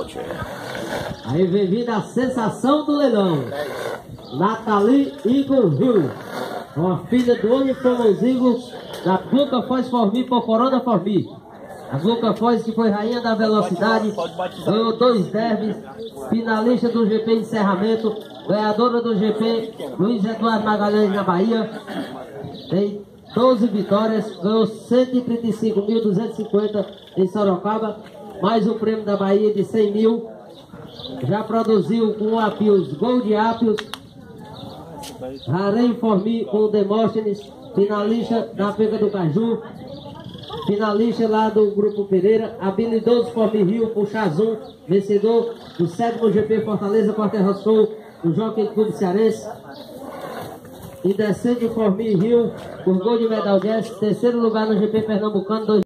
Aí vem vindo a sensação do leilão. Nathalie Igor Rio, uma filha do homem famosinho da Gluca Foz Formi por Corona Formi. A Gluca Foz, que foi rainha da velocidade, ganhou 2 derbys, finalista do GP Encerramento, ganhadora do GP Luiz Eduardo Magalhães na Bahia, tem 12 vitórias, ganhou 135.250 em Sorocaba, mais o prêmio da Bahia de 100 mil, já produziu com o Apios Gold Apios, Harém Formi com o Demóstenes, finalista da Pega do Caju, finalista lá do Grupo Pereira, habilidoso Formi Rio por Chazum, vencedor do 7º GP Fortaleza Quarter Show do Jockey Clube Cearense, e descende Formi Rio por gol de Medal Jazz, 3º lugar no GP Pernambucano